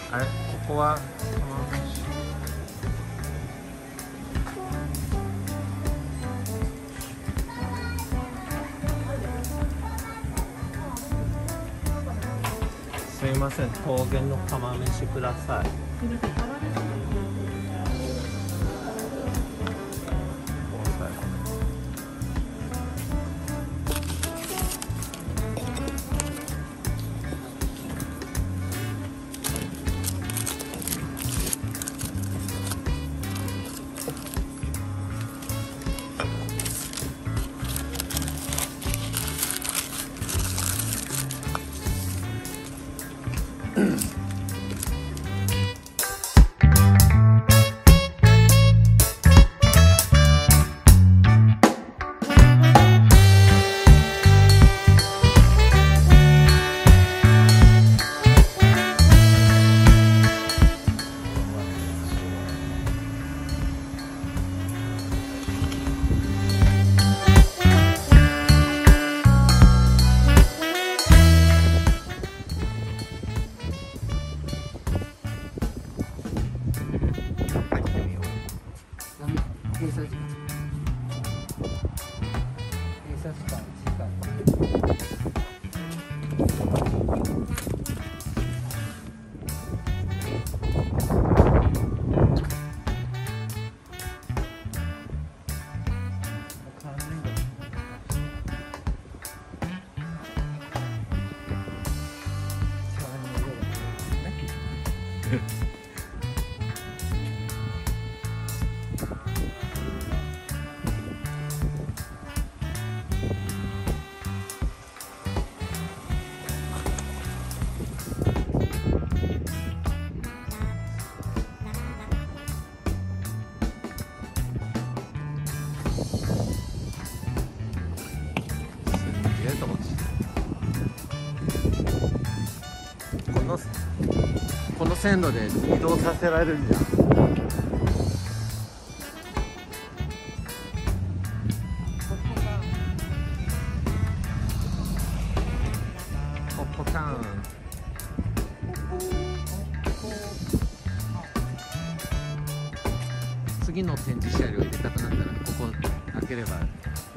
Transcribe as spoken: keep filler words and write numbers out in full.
あれ、ここはすいません、桃源の釜飯ください。 閉鎖時間閉鎖時間時間このこの線路で移動させられるじゃん。ポッポターン。次の展示車両入れたくなったらここ開ければ